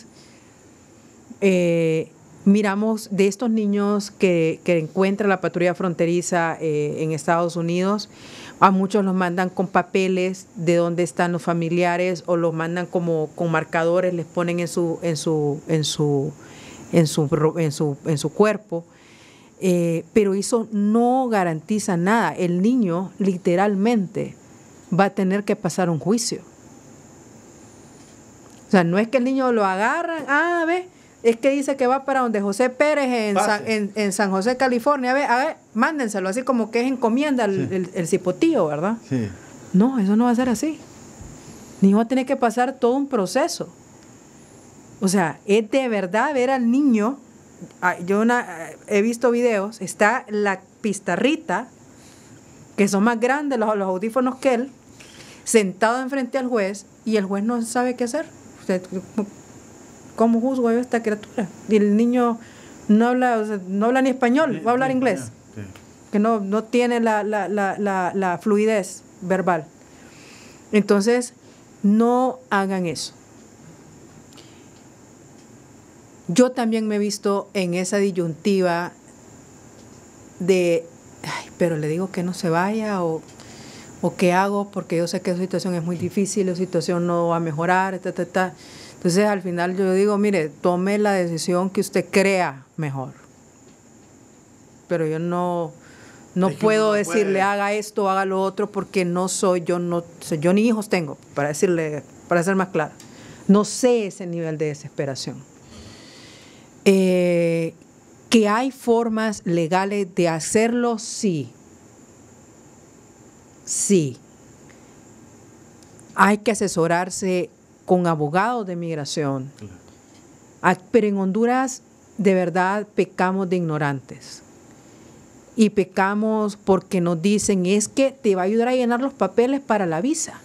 Eh, miramos de estos niños que, que encuentra la patrulla fronteriza eh, en Estados Unidos, a muchos los mandan con papeles de dónde están los familiares o los mandan como con marcadores, les ponen en su, en su, en su, en su, en su, en su cuerpo. Eh, pero eso no garantiza nada. El niño literalmente va a tener que pasar un juicio. O sea, no es que el niño lo agarran, ah, ve, es que dice que va para donde José Pérez en, San, en, en San José, California, a ver, a ver, mándenselo, así como que es encomienda el, sí. el, el cipotío, ¿verdad? Sí. No, eso no va a ser así. El niño va a tener que pasar todo un proceso. O sea, es de verdad ver al niño. Yo una, he visto videos, está la pizarrita, que son más grandes los, los audífonos que él, sentado enfrente al juez, y el juez no sabe qué hacer. Usted, ¿cómo juzgo yo a esta criatura? Y el niño no habla, o sea, no habla ni español, sí, va a hablar sí, inglés, sí. que no, no tiene la, la, la, la, la fluidez verbal. Entonces, no hagan eso. Yo también me he visto en esa disyuntiva de, ay, pero le digo que no se vaya o, o qué hago, porque yo sé que la situación es muy difícil, la situación no va a mejorar, ta, ta, ta. Entonces al final yo digo, mire, tome la decisión que usted crea mejor. Pero yo no, no puedo decirle puede. haga esto, haga lo otro, porque no soy, yo no, yo ni hijos tengo, para decirle, para ser más claro. No sé ese nivel de desesperación. Eh, que hay formas legales de hacerlo, sí. Sí. Hay que asesorarse con abogados de migración. Claro. Pero en Honduras, de verdad, pecamos de ignorantes. Y pecamos porque nos dicen, es que te va a ayudar a llenar los papeles para la visa.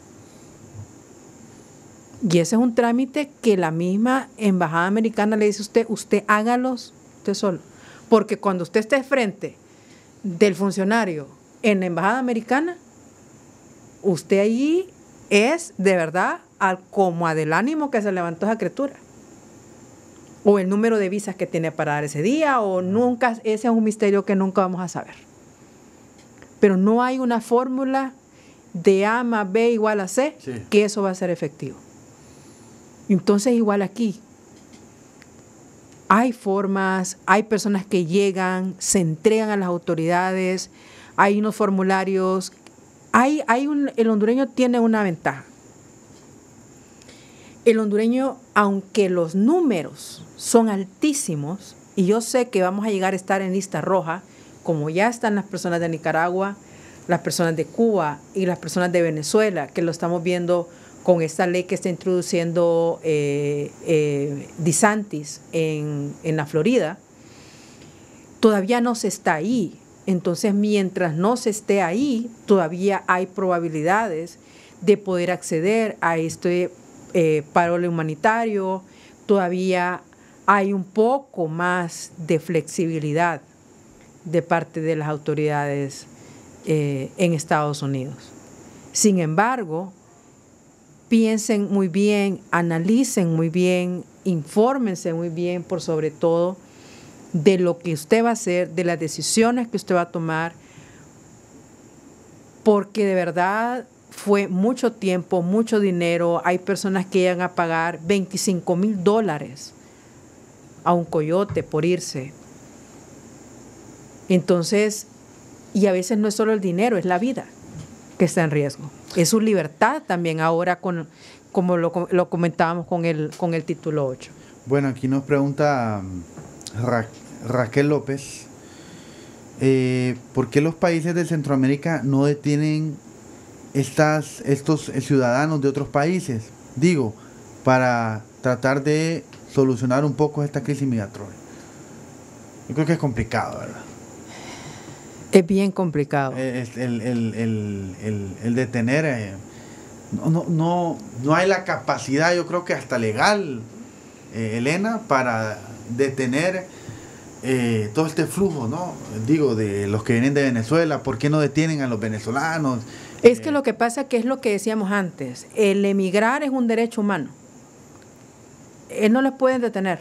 Y ese es un trámite que la misma embajada americana le dice a usted, usted hágalos usted solo. Porque cuando usted esté frente del funcionario en la embajada americana, usted allí es de verdad al, como del ánimo que se levantó esa criatura. O el número de visas que tiene para dar ese día, o nunca, ese es un misterio que nunca vamos a saber. Pero no hay una fórmula de A más B igual a C, sí. que eso va a ser efectivo. Entonces, igual aquí, hay formas, hay personas que llegan, se entregan a las autoridades, hay unos formularios, hay, hay un, el hondureño tiene una ventaja. El hondureño, aunque los números son altísimos, y yo sé que vamos a llegar a estar en lista roja, como ya están las personas de Nicaragua, las personas de Cuba y las personas de Venezuela, que lo estamos viendo con esta ley que está introduciendo eh, eh, DeSantis en, en la Florida, todavía no se está ahí. Entonces, mientras no se esté ahí, todavía hay probabilidades de poder acceder a este eh, parole humanitario, todavía hay un poco más de flexibilidad de parte de las autoridades eh, en Estados Unidos. Sin embargo, piensen muy bien, analicen muy bien, infórmense muy bien, por sobre todo, de lo que usted va a hacer, de las decisiones que usted va a tomar, porque de verdad fue mucho tiempo, mucho dinero. Hay personas que llegan a pagar veinticinco mil dólares a un coyote por irse. Entonces, y a veces no es solo el dinero, es la vida que está en riesgo. Es su libertad también ahora, con, como lo, lo comentábamos con el, con el título ocho. Bueno, aquí nos pregunta Ra Raquel López, eh, ¿por qué los países de Centroamérica no detienen estas, estos ciudadanos de otros países? Digo, para tratar de solucionar un poco esta crisis migratoria. Yo creo que es complicado, ¿verdad? Es bien complicado. El, el, el, el, el, el detener, eh, no, no, no, no hay la capacidad, yo creo que hasta legal, eh, Elena, para detener eh, todo este flujo, ¿no? Digo, de los que vienen de Venezuela. ¿Por qué no detienen a los venezolanos? Es eh, que lo que pasa que es lo que decíamos antes, el emigrar es un derecho humano. Él no los pueden detener.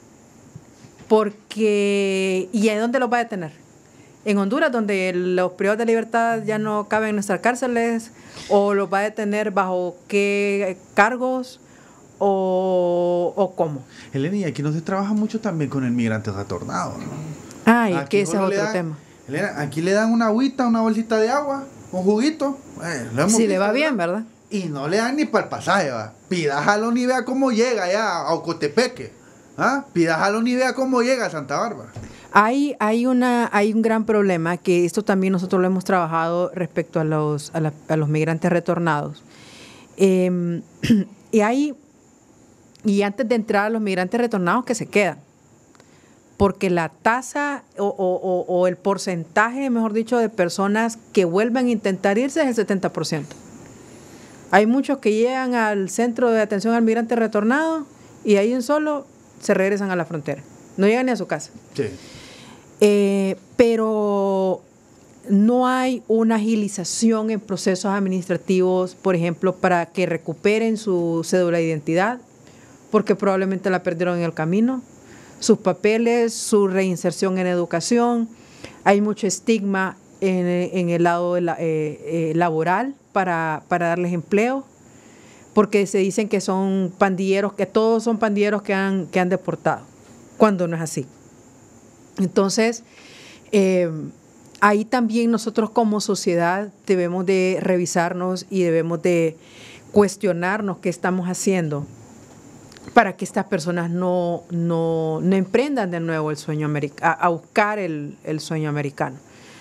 Porque, ¿y a dónde los va a detener? En Honduras, donde los privados de libertad ya no caben en nuestras cárceles, o los va a detener bajo qué cargos, o, o cómo. Elena, y aquí no se trabaja mucho también con el migrante retornado, ¿no? Ay, Aquí que ese es solo le otro dan- tema. Elena, aquí le dan una agüita, una bolsita de agua, un juguito. eh, lo hemos Si le visto, va bien, ¿verdad? Y no le dan ni para el pasaje, va. Pida jalón y vea cómo llega allá a Ocotepeque. ¿Ah? Pida jalón y vea cómo llega a Santa Bárbara. Hay, hay, una, hay un gran problema, que esto también nosotros lo hemos trabajado respecto a los, a la- a los migrantes retornados. Eh, y hay, y antes de entrar a los migrantes retornados que se quedan, porque la tasa o, o- o- o el porcentaje, mejor dicho, de personas que vuelven a intentar irse es el setenta por ciento. Hay muchos que llegan al centro de atención al migrante retornado y ahí en solo se regresan a la frontera. No llegan ni a su casa. Sí. Eh, pero no hay una agilización en procesos administrativos, por ejemplo, para que recuperen su cédula de identidad, porque probablemente la perdieron en el camino, sus papeles, su reinserción en educación. Hay mucho estigma en, en el lado de la, eh, eh, laboral para, para darles empleo, porque se dicen que son pandilleros, que todos son pandilleros que han, que han deportado, cuando no es así. Entonces, eh, ahí también nosotros como sociedad debemos de revisarnos y debemos de cuestionarnos qué estamos haciendo para que estas personas no, no, no emprendan de nuevo el sueño americano, a, a buscar el, el sueño americano.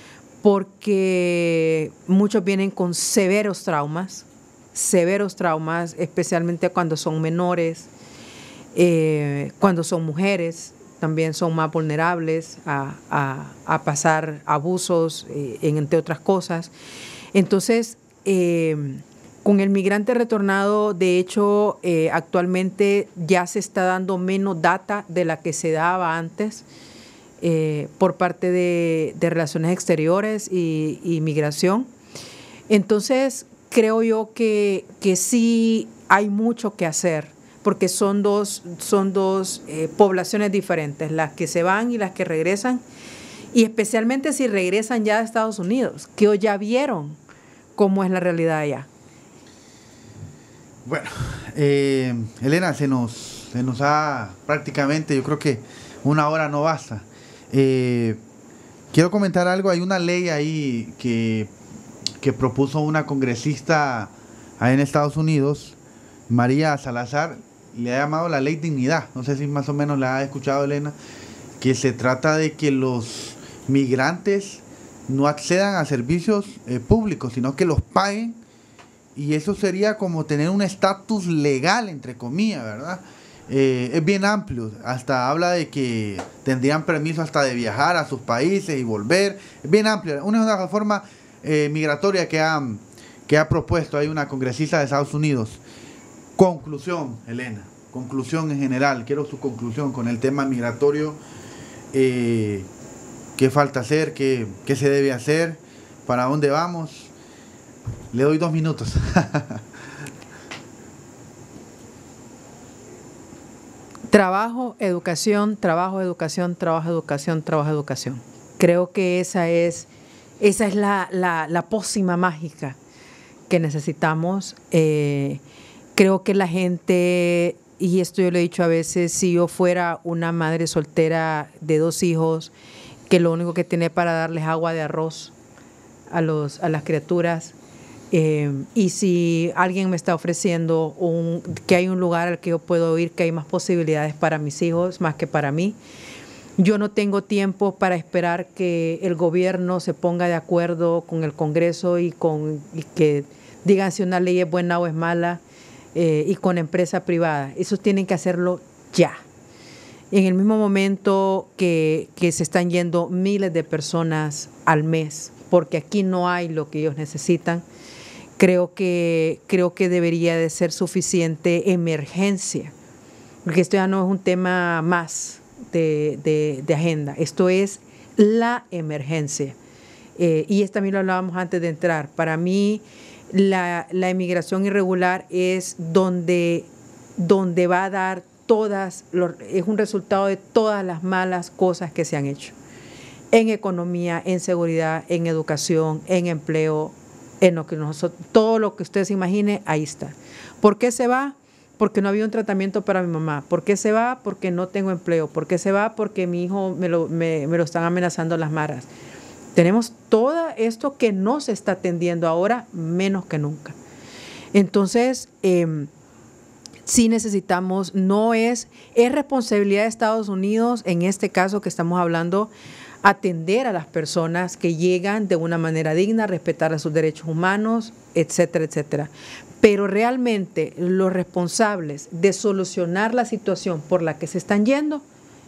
Porque muchos vienen con severos traumas, severos traumas, especialmente cuando son menores, eh, cuando son mujeres, también son más vulnerables a, a, a pasar abusos, eh, entre otras cosas. Entonces, eh, con el migrante retornado, de hecho, eh, actualmente ya se está dando menos data de la que se daba antes eh, por parte de, de Relaciones Exteriores y, y Migración. Entonces, creo yo que, que sí hay mucho que hacer, porque son dos, son dos eh, poblaciones diferentes, las que se van y las que regresan, y especialmente si regresan ya a Estados Unidos, que ya vieron cómo es la realidad allá. Bueno, eh, Elena, se nos, se nos ha prácticamente, yo creo que una hora no basta. Eh, quiero comentar algo, hay una ley ahí que, que propuso una congresista ahí en Estados Unidos, María Salazar, le ha llamado la ley dignidad, no sé si más o menos la ha escuchado, Elena, que se trata de que los migrantes no accedan a servicios eh, públicos, sino que los paguen, y eso sería como tener un estatus legal, entre comillas, ¿verdad? Eh, es bien amplio, hasta habla de que tendrían permiso hasta de viajar a sus países y volver, es bien amplio, una, una reforma eh, migratoria que ha, que ha propuesto ahí una congresista de Estados Unidos. Conclusión, Elena, conclusión en general, quiero su conclusión con el tema migratorio, eh, qué falta hacer, qué, qué se debe hacer, para dónde vamos. Le doy dos minutos. Trabajo, educación, trabajo, educación, trabajo, educación, trabajo, educación. Creo que esa es, esa es la, la, la pócima mágica que necesitamos. Eh, creo que la gente, y esto yo lo he dicho a veces, si yo fuera una madre soltera de dos hijos, que lo único que tiene para darles agua de arroz a, los, a las criaturas, Eh, y si alguien me está ofreciendo un, que hay un lugar al que yo puedo ir, que hay más posibilidades para mis hijos más que para mí, yo no tengo tiempo para esperar que el gobierno se ponga de acuerdo con el Congreso y, con, y que digan si una ley es buena o es mala, eh, y con empresa privada. Eso tienen que hacerlo ya. en el mismo momento que, que se están yendo miles de personas al mes, porque aquí no hay lo que ellos necesitan, creo que, creo que debería de ser suficiente emergencia, porque esto ya no es un tema más de, de, de agenda, esto es la emergencia. Eh, y también lo hablábamos antes de entrar. Para mí, la, la inmigración irregular es donde, donde va a dar todas, los, es un resultado de todas las malas cosas que se han hecho. En economía, en seguridad, en educación, en empleo, en lo que nosotros, todo lo que usted se imagine, ahí está. ¿Por qué se va? Porque no había un tratamiento para mi mamá. ¿Por qué se va? Porque no tengo empleo. ¿Por qué se va? Porque mi hijo me lo, me, me lo están amenazando las maras. Tenemos todo esto que no se está atendiendo ahora, menos que nunca. Entonces, eh, sí necesitamos, no es, es responsabilidad de Estados Unidos, en este caso que estamos hablando, atender a las personas que llegan de una manera digna, respetar a sus derechos humanos, etcétera, etcétera. Pero realmente los responsables de solucionar la situación por la que se están yendo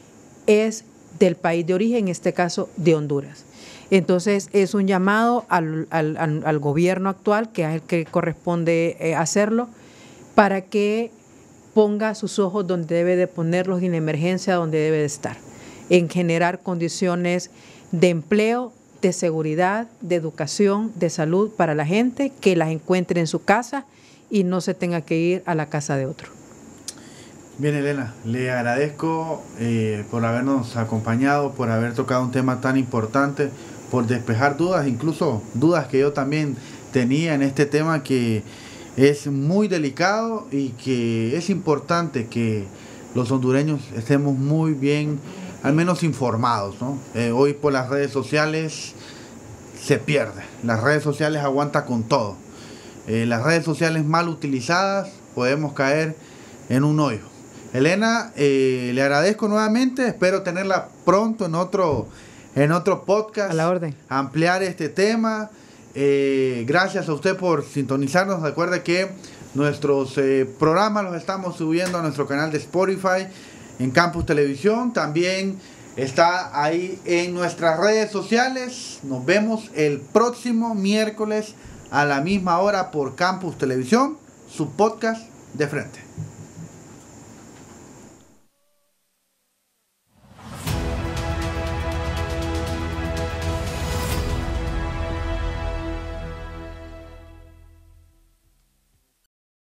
es del país de origen, en este caso de Honduras. Entonces es un llamado al, al, al, al gobierno actual, que es el que corresponde eh, hacerlo, para que ponga sus ojos donde debe de ponerlos y en emergencia donde debe de estar, en generar condiciones de empleo, de seguridad, de educación, de salud para la gente, que las encuentre en su casa y no se tenga que ir a la casa de otro. Bien, Elena, le agradezco eh, por habernos acompañado, por haber tocado un tema tan importante, por despejar dudas, incluso dudas que yo también tenía en este tema, que es muy delicado y que es importante que los hondureños estemos muy bien, al menos informados, ¿no? Eh, hoy por las redes sociales se pierde, las redes sociales aguantan con todo. Eh, las redes sociales mal utilizadas podemos caer en un hoyo. Elena, eh, le agradezco nuevamente, espero tenerla pronto en otro, en otro podcast. A la orden. Ampliar este tema. Eh, gracias a usted por sintonizarnos. Recuerde que nuestros eh, programas los estamos subiendo a nuestro canal de Spotify, en Campus Televisión. También está ahí en nuestras redes sociales. Nos vemos el próximo miércoles a la misma hora por Campus Televisión, su podcast de frente.